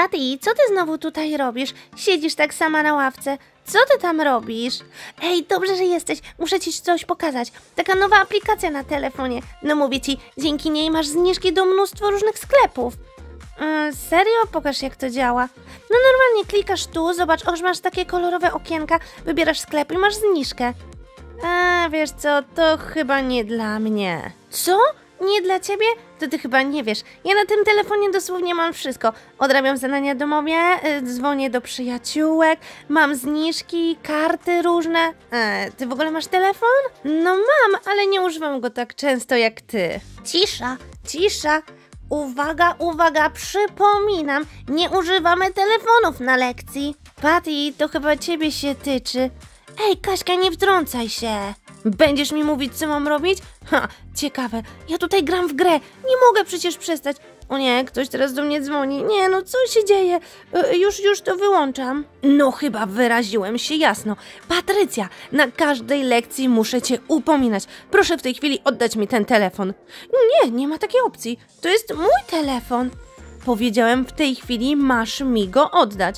Patty, co ty znowu tutaj robisz? Siedzisz tak sama na ławce. Co ty tam robisz? Ej, dobrze, że jesteś. Muszę ci coś pokazać. Taka nowa aplikacja na telefonie. No mówię ci, dzięki niej masz zniżki do mnóstwa różnych sklepów. Serio? Pokaż, jak to działa. No normalnie klikasz tu, zobacz, masz takie kolorowe okienka, wybierasz sklep i masz zniżkę. Wiesz co, to chyba nie dla mnie. Co? Nie dla ciebie? To ty chyba nie wiesz. Ja na tym telefonie dosłownie mam wszystko. Odrabiam zadania domowe, dzwonię do przyjaciółek, mam zniżki, karty różne. Ty w ogóle masz telefon? No mam, ale nie używam go tak często jak ty. Cisza, cisza. Uwaga, uwaga, przypominam, nie używamy telefonów na lekcji. Patty, to chyba ciebie się tyczy. Ej, Kaśka, nie wtrącaj się. Będziesz mi mówić, co mam robić? Ha, ciekawe. Ja tutaj gram w grę. Nie mogę przecież przestać. O nie, ktoś teraz do mnie dzwoni. Nie, no co się dzieje? Już to wyłączam. No chyba wyraziłem się jasno. Patrycja, na każdej lekcji muszę cię upominać. Proszę w tej chwili oddać mi ten telefon. Nie ma takiej opcji. To jest mój telefon. Powiedziałem, w tej chwili masz mi go oddać.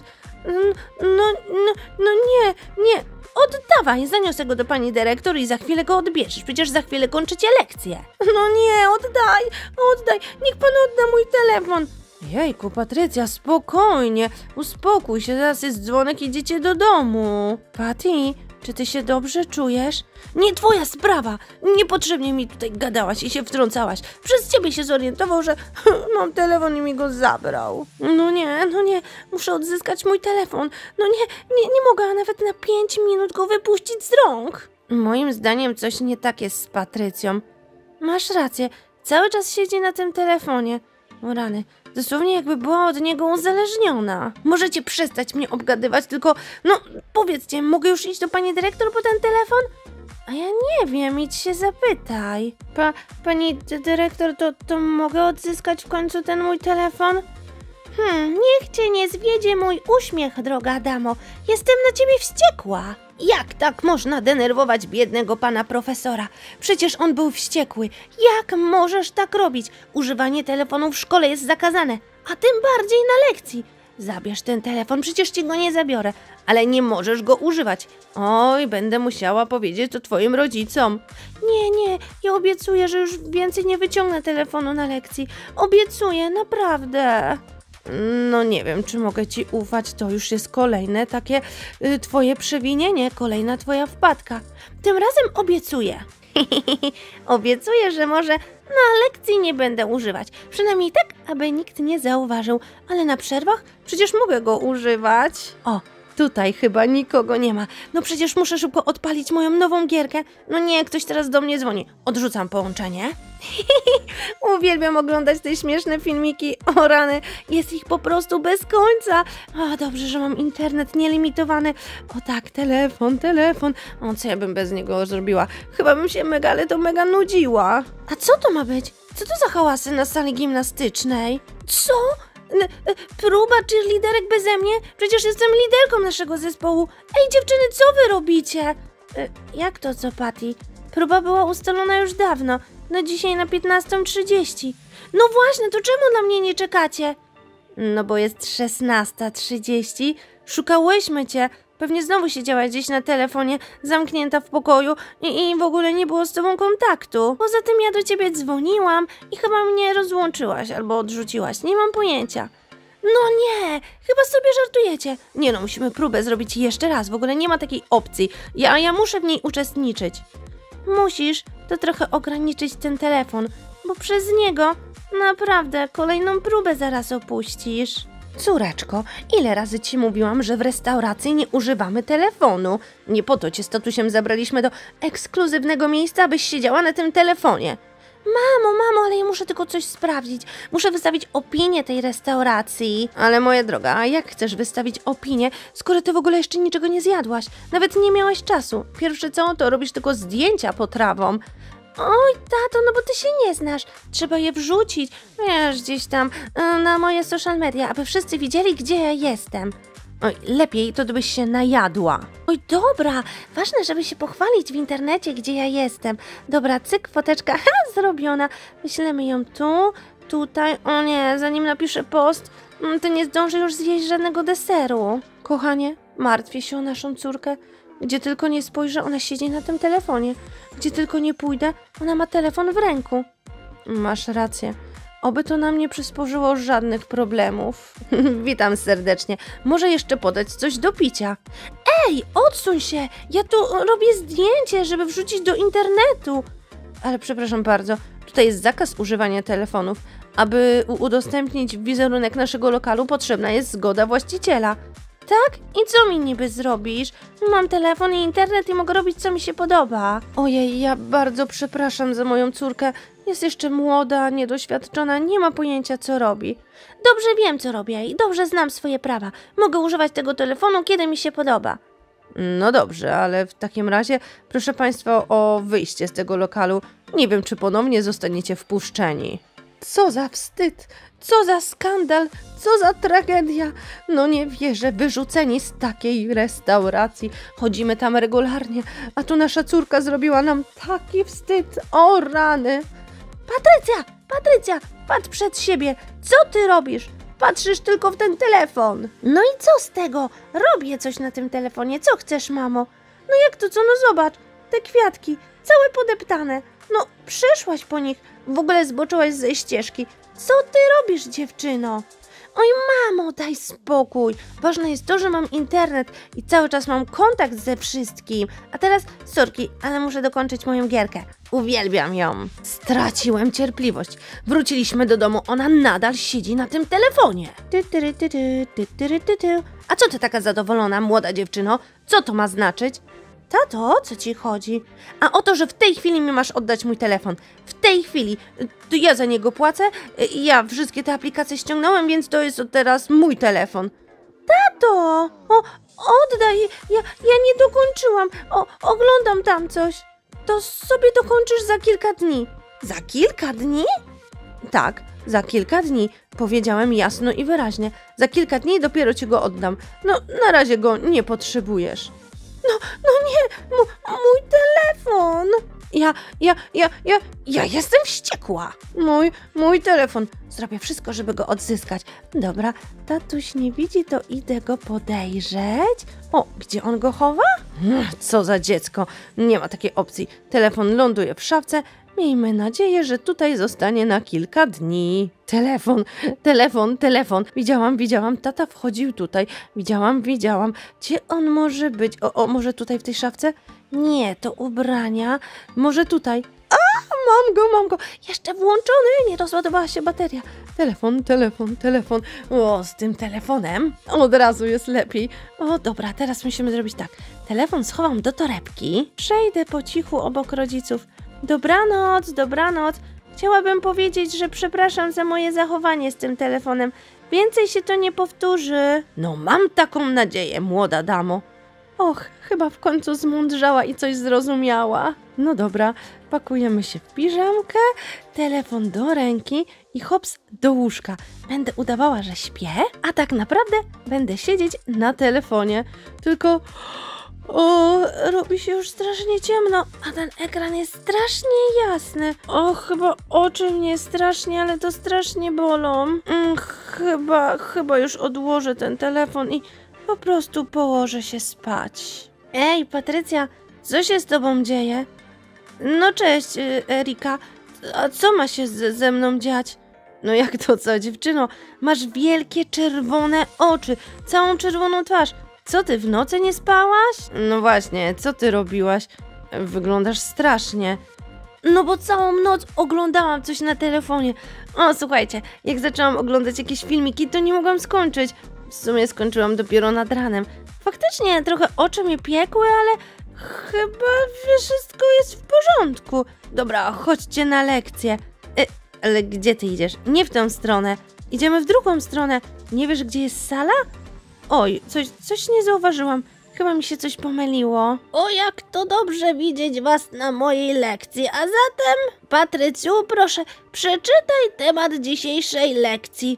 No nie. Oddawaj, zaniosę go do pani dyrektor i za chwilę go odbierzesz. Przecież za chwilę kończycie lekcję. No nie, oddaj. Niech pan odda mój telefon. Jejku, Patrycja, spokojnie. Uspokój się, zaraz jest dzwonek, idziecie do domu. Patty, czy ty się dobrze czujesz? Nie twoja sprawa. Niepotrzebnie mi tutaj gadałaś i się wtrącałaś. Przez ciebie się zorientował, że mam telefon i mi go zabrał. No nie. Muszę odzyskać mój telefon. No nie mogę nawet na 5 minut go wypuścić z rąk. Moim zdaniem coś nie tak jest z Patrycją. Masz rację. Cały czas siedzi na tym telefonie. O rany. Dosłownie jakby była od niego uzależniona. Możecie przestać mnie obgadywać, tylko powiedzcie, mogę już iść do pani dyrektor po ten telefon? A ja nie wiem, idź się zapytaj. Pani dyrektor, to mogę odzyskać w końcu ten mój telefon? Niech cię nie zwiedzie mój uśmiech, droga damo. Jestem na ciebie wściekła. Jak tak można denerwować biednego pana profesora? Przecież on był wściekły. Jak możesz tak robić? Używanie telefonu w szkole jest zakazane, a tym bardziej na lekcji. Zabierz ten telefon, przecież ci go nie zabiorę, ale nie możesz go używać. Oj, będę musiała powiedzieć to twoim rodzicom. Nie, ja obiecuję, że już więcej nie wyciągnę telefonu na lekcji. Obiecuję, naprawdę. No nie wiem, czy mogę ci ufać, to już jest kolejne takie twoje przewinienie, kolejna twoja wpadka. Tym razem obiecuję. Obiecuję, że może na lekcji nie będę używać. Przynajmniej tak, aby nikt nie zauważył. Ale na przerwach przecież mogę go używać. O, tutaj chyba nikogo nie ma. No przecież muszę szybko odpalić moją nową gierkę. No nie, ktoś teraz do mnie dzwoni. Odrzucam połączenie. Uwielbiam oglądać te śmieszne filmiki. O rany, jest ich po prostu bez końca. A dobrze, że mam internet nielimitowany. O tak, telefon. O, co ja bym bez niego zrobiła? Chyba bym się mega nudziła. A co to ma być? Co to za hałasy na sali gimnastycznej? Co? Próba cheerleaderek beze mnie? Przecież jestem liderką naszego zespołu. Ej dziewczyny, co wy robicie? Jak to co, Patty? Próba była ustalona już dawno. No dzisiaj na 15:30. No właśnie, to czemu na mnie nie czekacie? No bo jest 16:30. Szukałyśmy cię. Pewnie znowu siedziałaś gdzieś na telefonie, zamknięta w pokoju i w ogóle nie było z tobą kontaktu. Poza tym ja do ciebie dzwoniłam i chyba mnie rozłączyłaś albo odrzuciłaś. Nie mam pojęcia. No nie, chyba sobie żartujecie. Nie no, musimy próbę zrobić jeszcze raz. W ogóle nie ma takiej opcji. Ja muszę w niej uczestniczyć. Musisz to trochę ograniczyć ten telefon, bo przez niego naprawdę kolejną próbę zaraz opuścisz. Córeczko, ile razy ci mówiłam, że w restauracji nie używamy telefonu? Nie po to cię z tatusiem zabraliśmy do ekskluzywnego miejsca, abyś siedziała na tym telefonie. Mamo, ale ja muszę tylko coś sprawdzić. Muszę wystawić opinię tej restauracji. Ale moja droga, a jak chcesz wystawić opinię, skoro ty w ogóle jeszcze niczego nie zjadłaś? Nawet nie miałaś czasu. Pierwsze co, to robisz tylko zdjęcia potrawom. Oj, tato, no bo ty się nie znasz. Trzeba je wrzucić, wiesz, gdzieś tam na moje social media, aby wszyscy widzieli, gdzie ja jestem. Oj, lepiej to gdybyś się najadła. Oj, dobra, ważne, żeby się pochwalić w internecie, gdzie ja jestem. Dobra, cyk, foteczka, zrobiona. Wyślemy ją tu, tutaj, o nie, zanim napiszę post, To nie zdążę już zjeść żadnego deseru. Kochanie, martwię się o naszą córkę. Gdzie tylko nie spojrzę, ona siedzi na tym telefonie. Gdzie tylko nie pójdę, ona ma telefon w ręku. Masz rację. Oby to nam nie przysporzyło żadnych problemów. Witam serdecznie. Może jeszcze podać coś do picia. Ej, odsuń się! Ja tu robię zdjęcie, żeby wrzucić do internetu. Ale przepraszam bardzo, tutaj jest zakaz używania telefonów. Aby udostępnić wizerunek naszego lokalu, potrzebna jest zgoda właściciela. Tak? I co mi niby zrobisz? Mam telefon i internet i mogę robić, co mi się podoba. Ojej, ja bardzo przepraszam za moją córkę. Jest jeszcze młoda, niedoświadczona, nie ma pojęcia, co robi. Dobrze wiem, co robię i dobrze znam swoje prawa. Mogę używać tego telefonu, kiedy mi się podoba. No dobrze, ale w takim razie proszę Państwa o wyjście z tego lokalu. Nie wiem, czy ponownie zostaniecie wpuszczeni. Co za wstyd, co za skandal, co za tragedia. No nie wierzę, wyrzuceni z takiej restauracji. Chodzimy tam regularnie, a tu nasza córka zrobiła nam taki wstyd. O rany. Patrycja, patrz przed siebie. Co ty robisz? Patrzysz tylko w ten telefon. No i co z tego? Robię coś na tym telefonie. Co chcesz, mamo? No jak to co? No zobacz, te kwiatki, całe podeptane. No, przeszłaś po nich, w ogóle zboczyłaś ze ścieżki. Co ty robisz, dziewczyno? Oj, mamo, daj spokój. Ważne jest to, że mam internet i cały czas mam kontakt ze wszystkim. A teraz, sorki, ale muszę dokończyć moją gierkę. Uwielbiam ją. Straciłem cierpliwość. Wróciliśmy do domu, ona nadal siedzi na tym telefonie. A co ty taka zadowolona, młoda dziewczyno? Co to ma znaczyć? Tato, o co ci chodzi? A o to, że w tej chwili mi masz oddać mój telefon. W tej chwili. To ja za niego płacę. Ja wszystkie te aplikacje ściągnąłem, więc to jest od teraz mój telefon. Tato! Oddaj! Ja nie dokończyłam. Oglądam tam coś. To sobie dokończysz za kilka dni. Za kilka dni? Tak, za kilka dni. Powiedziałem jasno i wyraźnie. Za kilka dni dopiero ci go oddam. No, na razie go nie potrzebujesz. No nie, mój telefon. Ja jestem wściekła. Mój telefon. Zrobię wszystko, żeby go odzyskać. Dobra, tatuś nie widzi, to idę go podejrzeć. O, gdzie on go chowa? Co za dziecko. Nie ma takiej opcji. Telefon ląduje w szafce. Miejmy nadzieję, że tutaj zostanie na kilka dni. Telefon. Widziałam, tata wchodził tutaj. Widziałam. Gdzie on może być? Może tutaj w tej szafce? Nie, to ubrania. Może tutaj. A, mam go. Jeszcze włączony, nie rozładowała się bateria. Telefon. O, z tym telefonem od razu jest lepiej. O, dobra, teraz musimy zrobić tak. Telefon schowam do torebki. Przejdę po cichu obok rodziców. Dobranoc. Chciałabym powiedzieć, że przepraszam za moje zachowanie z tym telefonem. Więcej się to nie powtórzy. No mam taką nadzieję, młoda damo. Och, chyba w końcu zmądrzała i coś zrozumiała. No dobra, pakujemy się w piżamkę, telefon do ręki i hops do łóżka. Będę udawała, że śpię, a tak naprawdę będę siedzieć na telefonie. Tylko... O, robi się już strasznie ciemno, a ten ekran jest strasznie jasny. O, chyba oczy mnie strasznie, ale to strasznie bolą. Chyba już odłożę ten telefon i po prostu położę się spać. Ej, Patrycja, co się z tobą dzieje? No cześć, Erika. A co ma się ze mną dziać? No jak to co, dziewczyno? Masz wielkie czerwone oczy, całą czerwoną twarz. Co ty, w nocy nie spałaś? No właśnie, co ty robiłaś? Wyglądasz strasznie. No bo całą noc oglądałam coś na telefonie. O, słuchajcie, jak zaczęłam oglądać jakieś filmiki, to nie mogłam skończyć. W sumie skończyłam dopiero nad ranem. Faktycznie trochę oczy mnie piekły, ale chyba wszystko jest w porządku. Dobra, chodźcie na lekcję. Ale gdzie ty idziesz? Nie w tę stronę. Idziemy w drugą stronę. Nie wiesz, gdzie jest sala? Oj, coś nie zauważyłam. Chyba mi się coś pomyliło. O, jak to dobrze widzieć was na mojej lekcji. A zatem, Patrycju, proszę, przeczytaj temat dzisiejszej lekcji.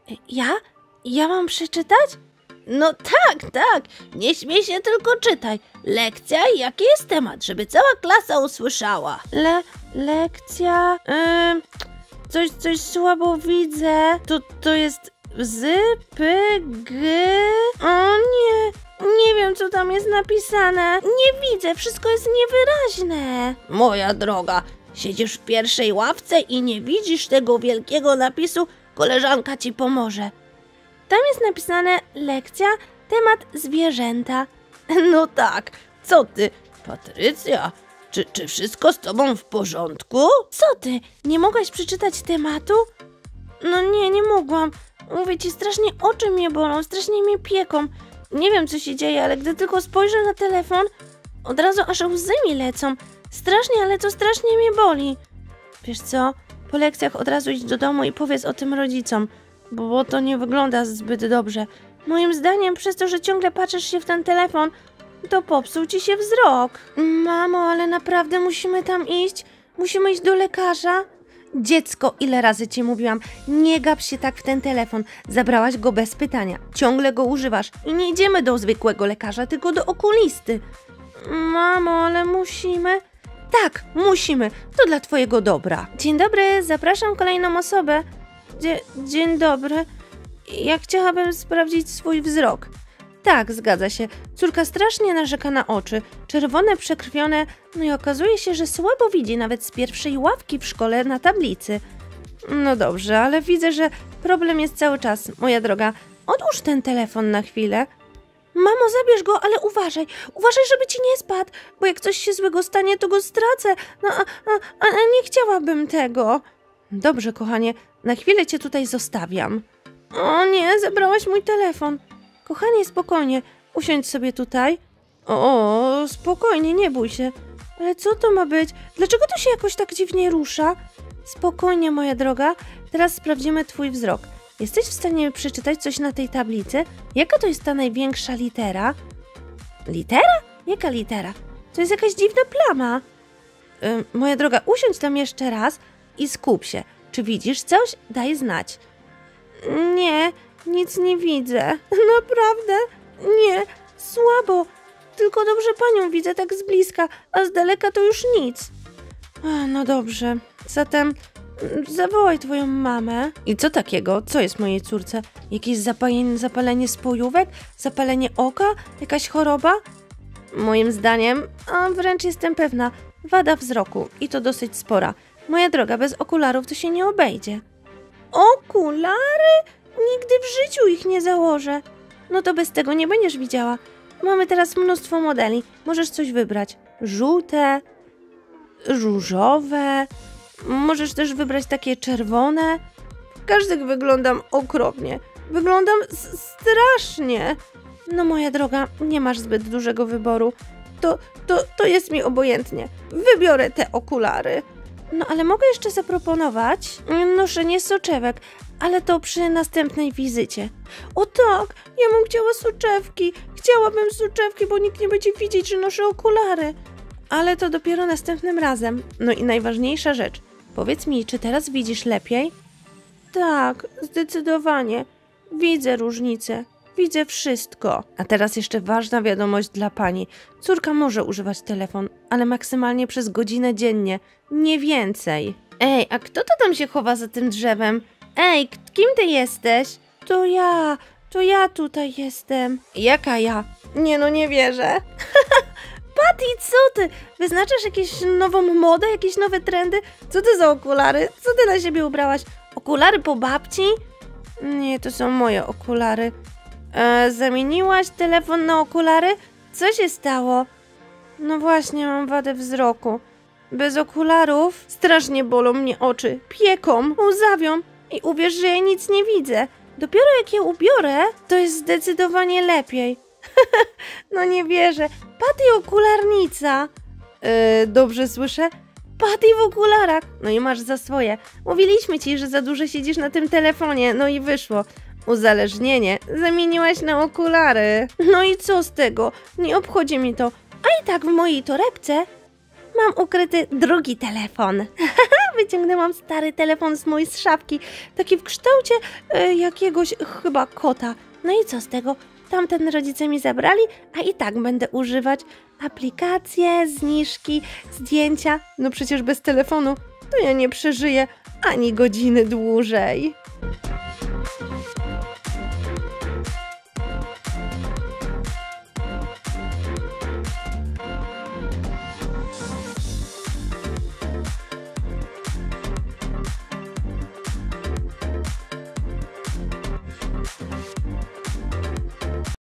Ja mam przeczytać? No tak. Nie śmiej się, tylko czytaj. Lekcja i jaki jest temat, żeby cała klasa usłyszała. Lekcja... Coś słabo widzę. To jest O nie, nie wiem co tam jest napisane. Nie widzę, wszystko jest niewyraźne. Moja droga, siedzisz w pierwszej ławce i nie widzisz tego wielkiego napisu? Koleżanka ci pomoże. Tam jest napisane lekcja, temat zwierzęta. No tak, co ty, Patrycja? Czy wszystko z tobą w porządku? Co ty, nie mogłaś przeczytać tematu? No nie mogłam. Mówię ci, strasznie oczy mnie bolą, strasznie mnie pieką. Nie wiem co się dzieje, ale gdy tylko spojrzę na telefon, od razu aż łzy mi lecą. Strasznie, ale to strasznie mnie boli. Wiesz co, po lekcjach od razu idź do domu i powiedz o tym rodzicom, bo to nie wygląda zbyt dobrze. Moim zdaniem przez to, że ciągle patrzysz się w ten telefon, to popsuł ci się wzrok. Mamo, ale naprawdę musimy tam iść? Musimy iść do lekarza? Dziecko, ile razy ci mówiłam, nie gap się tak w ten telefon. Zabrałaś go bez pytania. Ciągle go używasz. I nie idziemy do zwykłego lekarza, tylko do okulisty. Mamo, ale musimy? Tak, musimy. To dla twojego dobra. Dzień dobry, zapraszam kolejną osobę. Dzień dobry. Ja chciałabym sprawdzić swój wzrok. Tak, zgadza się. Córka strasznie narzeka na oczy. Czerwone, przekrwione, no i okazuje się, że słabo widzi nawet z pierwszej ławki w szkole na tablicy. No dobrze, ale widzę, że problem jest cały czas. Moja droga, odłóż ten telefon na chwilę. Mamo, zabierz go, ale uważaj, żeby ci nie spadł, bo jak coś się złego stanie, to go stracę. No, a nie chciałabym tego. Dobrze, kochanie, na chwilę cię tutaj zostawiam. O nie, zabrałaś mój telefon. Kochanie, spokojnie, usiądź sobie tutaj. O, spokojnie, nie bój się. Ale co to ma być? Dlaczego to się jakoś tak dziwnie rusza? Spokojnie, moja droga, teraz sprawdzimy twój wzrok. Jesteś w stanie przeczytać coś na tej tablicy? Jaka to jest ta największa litera? Litera? Jaka litera? To jest jakaś dziwna plama. Moja droga, usiądź tam jeszcze raz i skup się. Czy widzisz coś? Daj znać. Nie, nic nie widzę. Naprawdę? Nie, słabo. Tylko dobrze panią widzę tak z bliska, a z daleka to już nic. No dobrze, zatem zawołaj twoją mamę. I co takiego? Co jest mojej córce? Jakieś zapalenie spojówek? Zapalenie oka? Jakaś choroba? Moim zdaniem, a wręcz jestem pewna, wada wzroku i to dosyć spora. Moja droga, bez okularów to się nie obejdzie. Okulary? Nigdy w życiu ich nie założę. No to bez tego nie będziesz widziała. Mamy teraz mnóstwo modeli. Możesz coś wybrać. Żółte, różowe. Możesz też wybrać takie czerwone. W każdych wyglądam okropnie. Wyglądam strasznie. No moja droga, nie masz zbyt dużego wyboru. To jest mi obojętnie. Wybiorę te okulary. No ale mogę jeszcze zaproponować noszenie soczewek, ale to przy następnej wizycie. O tak, ja bym chciała soczewki. Chciałabym soczewki, bo nikt nie będzie widzieć, że noszę okulary. Ale to dopiero następnym razem. No i najważniejsza rzecz. Powiedz mi, czy teraz widzisz lepiej? Tak, zdecydowanie. Widzę różnicę. Widzę wszystko. A teraz jeszcze ważna wiadomość dla pani. Córka może używać telefon, ale maksymalnie przez godzinę dziennie. Nie więcej. Ej, a kto to tam się chowa za tym drzewem? Ej, kim ty jesteś? To ja tutaj jestem. Jaka ja? Nie no, nie wierzę. Patty, co ty? Wyznaczasz jakąś nową modę, jakieś nowe trendy? Co ty za okulary? Co ty na siebie ubrałaś? Okulary po babci? Nie, to są moje okulary. Zamieniłaś telefon na okulary? Co się stało? No właśnie, mam wadę wzroku. Bez okularów strasznie bolą mnie oczy, pieką, łzawią i uwierz, że ja nic nie widzę. Dopiero jak je ubiorę, to jest zdecydowanie lepiej. No nie wierzę. Patty okularnica. Dobrze słyszę? Patty w okularach. No i masz za swoje. Mówiliśmy ci, że za dużo siedzisz na tym telefonie, no i wyszło. Uzależnienie zamieniłaś na okulary. No i co z tego? Nie obchodzi mi to. A i tak w mojej torebce mam ukryty drugi telefon. Wyciągnęłam stary telefon z mojej szafki. Taki w kształcie jakiegoś chyba kota. No i co z tego? Tamten rodzice mi zabrali, a i tak będę używać. Aplikacje, zniżki, zdjęcia. No przecież bez telefonu to ja nie przeżyję ani godziny dłużej.